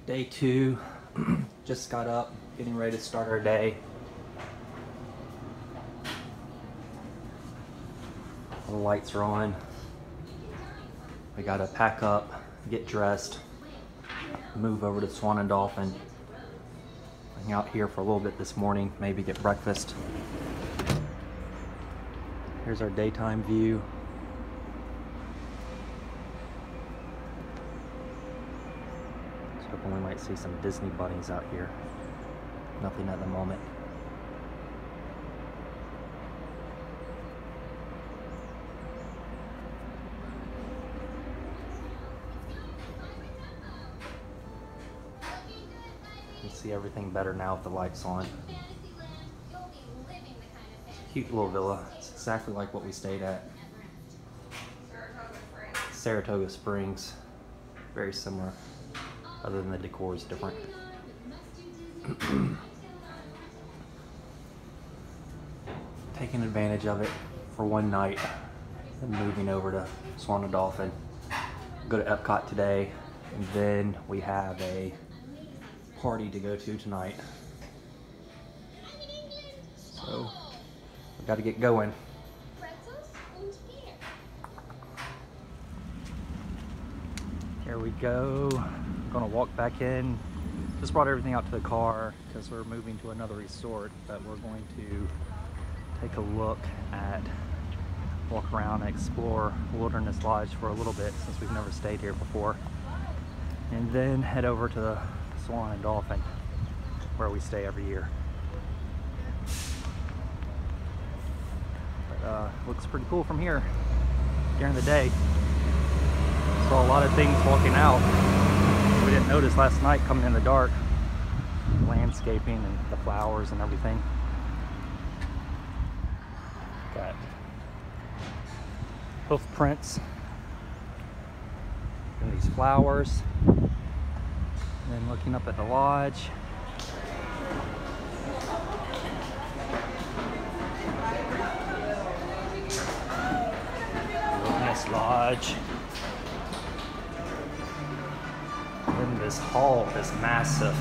Day 2, just got up, getting ready to start our day. All the lights are on. We gotta pack up, get dressed, move over to Swan and Dolphin. Hang out here for a little bit this morning, maybe get breakfast. Here's our daytime view. We might see some Disney bunnies out here. Nothing at the moment. You can see everything better now with the lights on. It's a cute little villa. It's exactly like what we stayed at. Saratoga Springs. Very similar. Other than the decor is different. Taking advantage of it for one night and moving over to Swan and Dolphin. Go to Epcot today, and then we have a party to go to tonight. So we got to get going. Here we go. Gonna walk back in. Just brought everything out to the car because we're moving to another resort, but we're going to take a look at, walk around and explore Wilderness Lodge for a little bit since we've never stayed here before, and then head over to the Swan and Dolphin where we stay every year. But looks pretty cool from here during the day. Saw a lot of things walking out we didn't notice last night coming in the dark. Landscaping and the flowers and everything. Got hoof prints and these flowers. And then looking up at the lodge. Wilderness Lodge. And this hall is massive.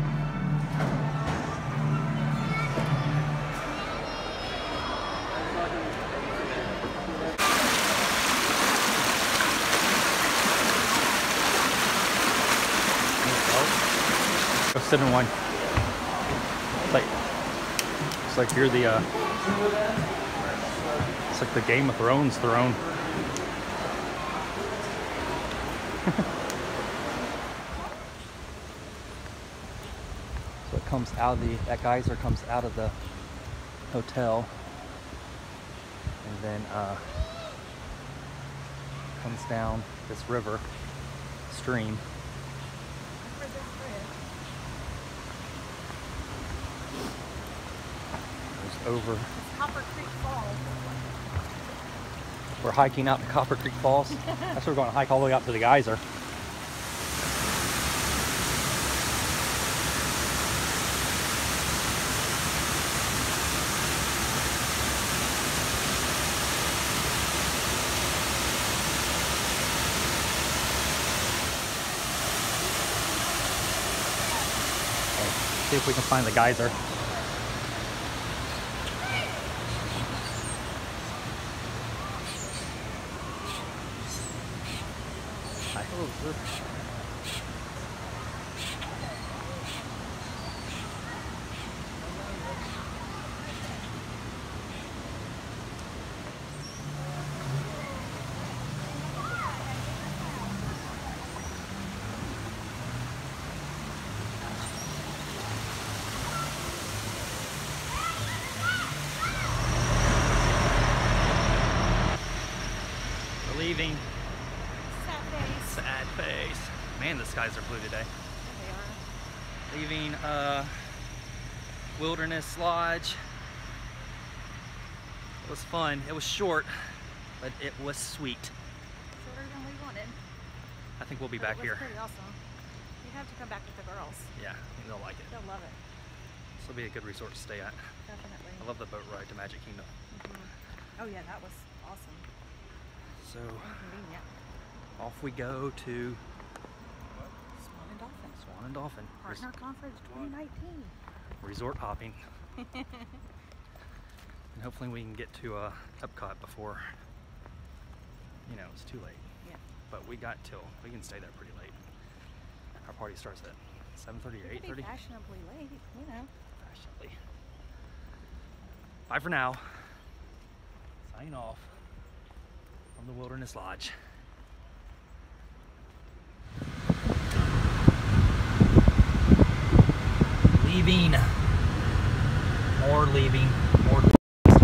Go sit in one. It's like you're the it's like the Game of Thrones throne. So it comes out of that geyser comes out of the hotel, and then comes down this river stream. Over Copper Creek Falls. We're hiking out to Copper Creek Falls. That's where we're going to hike all the way out to the geyser. Okay, see if we can find the geyser. We're leaving. Sad face. Man, the skies are blue today. Yeah, they are. Leaving Wilderness Lodge. It was fun. It was short, but it was sweet. Shorter than we wanted. I think we'll be back here. Pretty awesome. You have to come back with the girls. Yeah, I think they'll like it. They'll love it. This will be a good resort to stay at. Definitely. I love the boat ride to Magic Kingdom. Oh yeah, that was awesome. So And convenient. off we go to Swan and Dolphin. Swan Swan and Dolphin. Partner Conference 2019. Resort hopping. And hopefully we can get to Epcot before, you know, it's too late. Yeah. But we can stay there pretty late. Our party starts at 7:30 or 8:30. Fashionably late, you know. Fashionably. Bye for now. Sign off from the Wilderness Lodge. Leaving. More leaving. More leaving.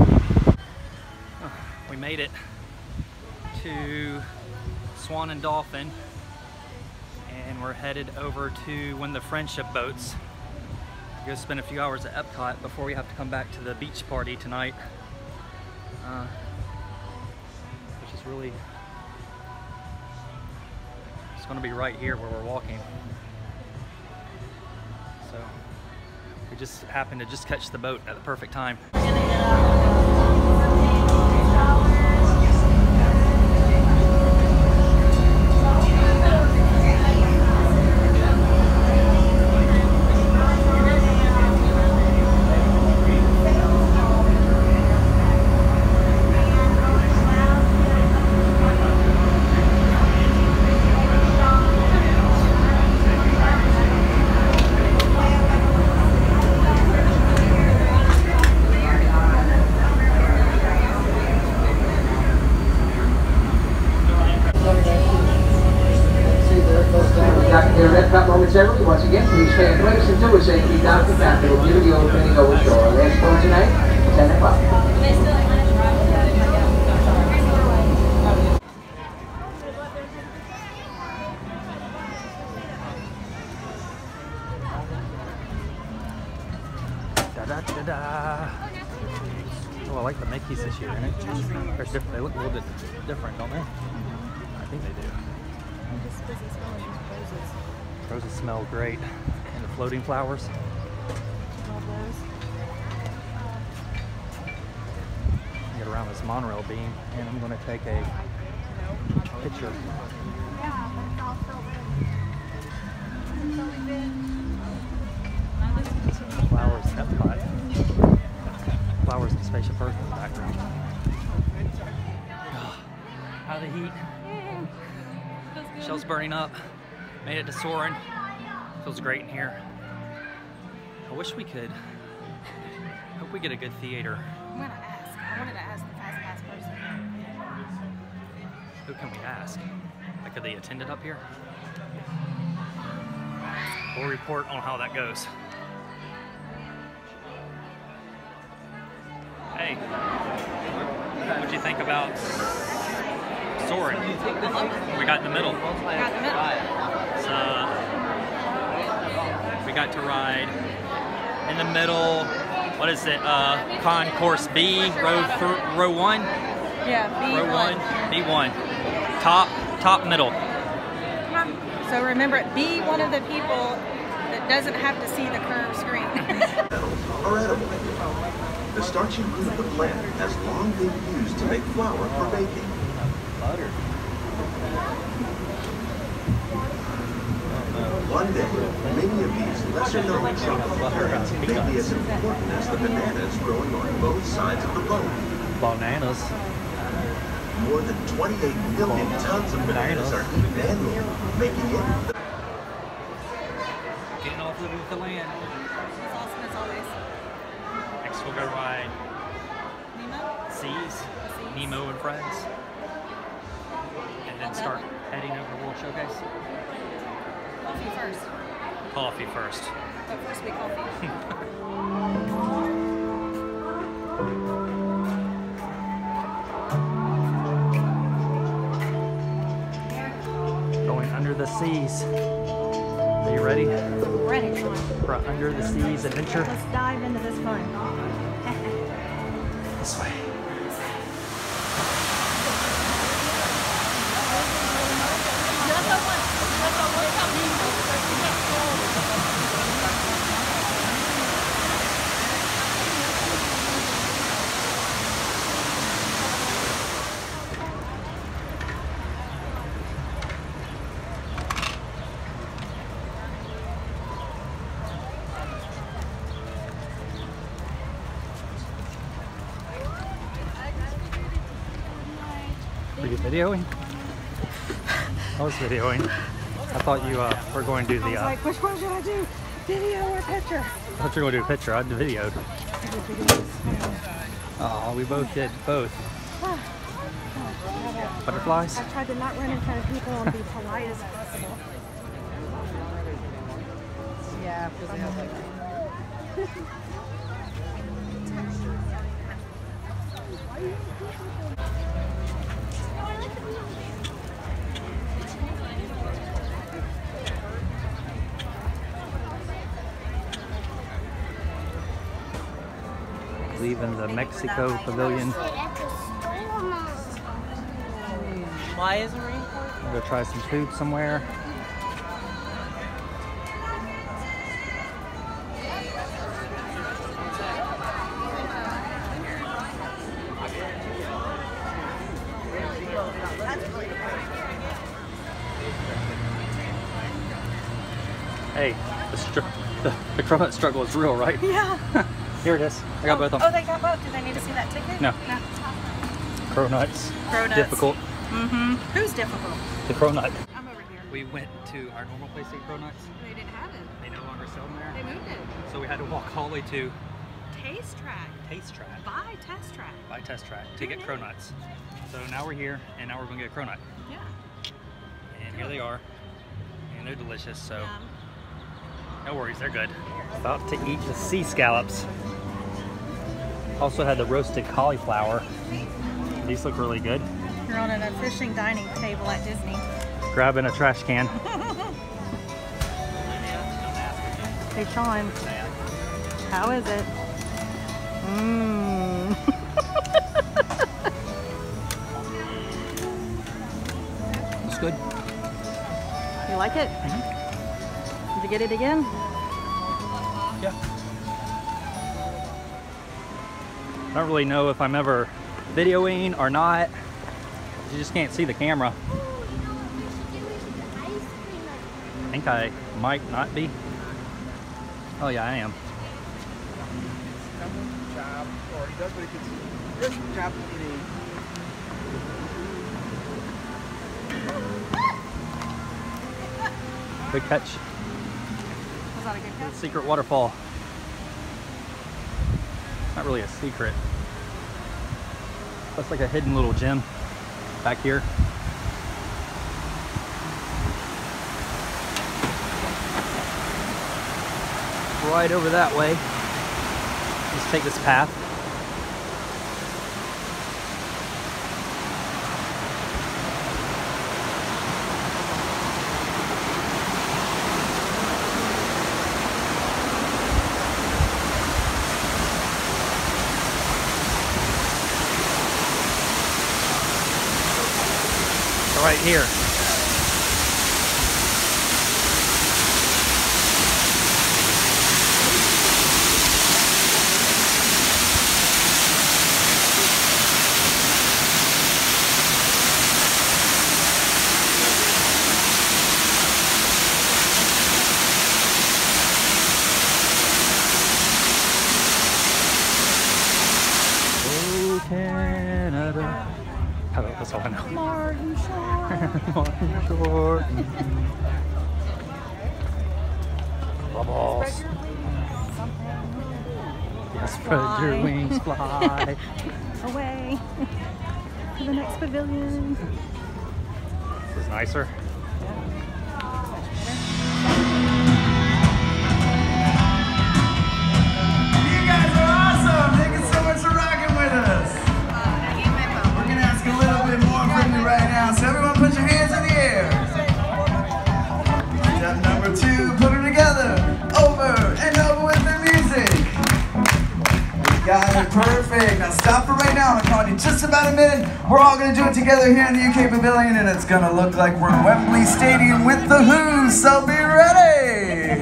We made it to Swan and Dolphin, and we're headed over to one of the friendship boats. We're gonna spend a few hours at Epcot before we have to come back to the beach party tonight, which is really, it's gonna be right here where we're walking. So we just happened to just catch the boat at the perfect time. Momentarily, once again, please stay in place until we say keep down the captain will give the opening over shore. Last one tonight, 10 o'clock. Da-da-da-da. Oh, I like the Mickeys this year, innit? They're different. They look a little bit different, don't they? I think they do. I'm just busy smelling these roses. Roses smell great. And the floating flowers. Love those. Get around this monorail beam, and I'm going to take a picture. Yeah, but it's all filled in. It's only been... Flowers, Epcot. Flowers and Spaceship Earth in the background. Out of the heat. Shell's burning up. Made it to Soarin'. Feels great in here. I wish we could. Hope we get a good theater. I'm gonna ask. I wanted to ask the Fast Pass person. Who can we ask? Like, are they attended up here? We'll report on how that goes. Hey, what'd you think about Soarin'? We got in the middle. Got the middle. We got to ride in the middle. What is it? Concourse B, row 1. Yeah, B1. Row 1, B1. Top middle. So remember, be one of the people that doesn't have to see the curved screen. Are edible. The starchy root of the plant has long been used to make flour for baking. Butter. One day, many of these lesser-known tropical plants may be as important as the bananas growing on both sides of the boat. Bananas. More than 28 million tons of bananas are eaten annually, making it the Getting off living with the land. It's awesome as always. Next we'll go ride Nemo? Seas, Nemo and Friends. And then start heading over to World Showcase. Coffee first. Coffee first. But first we coffee. Going under the seas. Are you ready Ready. for an under the seas adventure? Let's dive into this fun. This way. Videoing? I was videoing. I thought you were going to do the... I was like, which one should I do? Video or picture? I thought you were going to do a picture. I videoed. Oh, we both did both. Butterflies? I tried to not run in front of people and be polite as possible. Yeah, because they have like... Leaving the Mexico Pavilion. Why isn't rainforest? I'm gonna try some food somewhere. Hey, the cronut struggle is real, right? Yeah. Here it is. I got both of them. Oh, they got both. Do they need to see that ticket? No. Cronuts. Cronuts. Difficult. Mm-hmm. Who's difficult? The cronut. I'm over here. We went to our normal place to eat cronuts. They didn't have it. They no longer sell them there. They moved it. So we had to walk all the way to Taste Track. Taste Track. Buy Test Track. By Test Track to get cronuts. So now we're here and now we're gonna get a cronut. Yeah. And here they are. And they're delicious, so Yum. no worries, they're good. About to eat the sea scallops. Also had the roasted cauliflower. These look really good. You're on a fishing dining table at Disney. Grabbing a trash can. Hey Sean, how is it? Mmm. It's good. You like it? Mm-hmm. Did you get it again? Yeah. I don't really know if I'm ever videoing or not. You just can't see the camera. I think I might not be. Oh yeah, I am. Good catch. Was that a good catch? Secret waterfall. Not really a secret. That's like a hidden little gem back here. Right over that way. Let's take this path. Right here. Oh, Canada. That's all I know. Martin Short. Martin Short. Bubbles. Yes, spread your wings, fly. Away to the next pavilion. This is nicer. You guys are awesome! Thank you so much for rocking with us. We're gonna ask a little bit more from you right now. So everyone put your hands in the air. Step number 2, put them together. Over and over with the music. You got it, perfect. Now stop for right now. I'm calling you just about a minute. We're all gonna do it together here in the UK Pavilion, and it's gonna look like we're in Wembley Stadium with the Who, so be ready.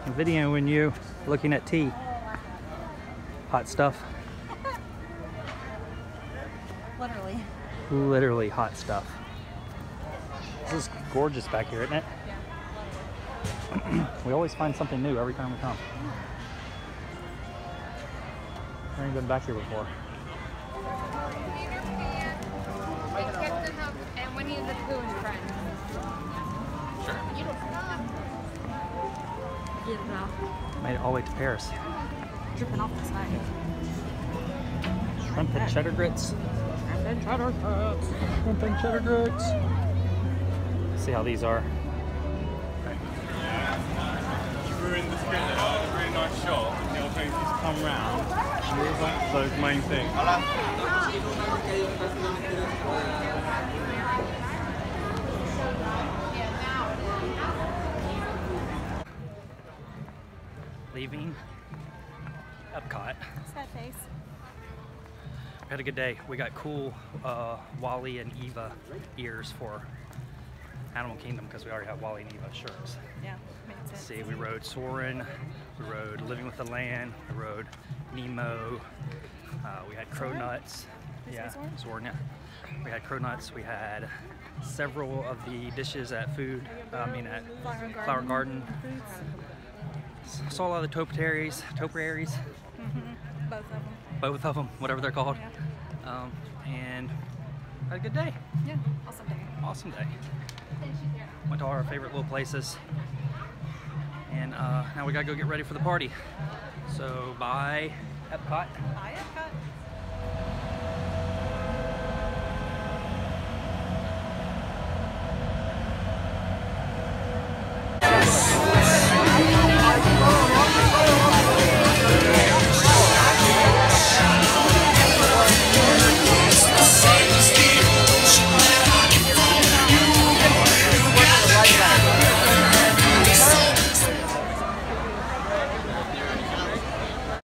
I'm videoing you looking at tea. Hot stuff. Literally. Literally hot stuff. This is gorgeous back here, isn't it? We always find something new every time we come. I've never been back here before. And when he's a poo and friend. Sure. You don't get it off. Made it all the way to Paris. Dripping off the side. Shrimp and cheddar grits. Shrimp and cheddar grits. Shrimp and cheddar grits. See how these are. You ruined the skin. It's a really nice shot. The little things just come round. Those main things. Leaving Epcot. Sad face. We had a good day. We got cool Wally and Eva ears for Animal Kingdom because we already have Wally and Eva shirts. Yeah, makes sense. See, we rode Soarin', we rode Living with the Land, we rode Nemo, we had Crow Nuts. Yeah, Soarin', yeah. We had Crow Nuts, we had several of the dishes at at Flower Garden. Saw a lot of the topiaries. Mm-hmm. Both of them, whatever they're called. Yeah. And had a good day. Yeah, awesome day. Awesome day. Went to all our favorite little places. And now we gotta go get ready for the party. So bye, Epcot. Bye, Epcot.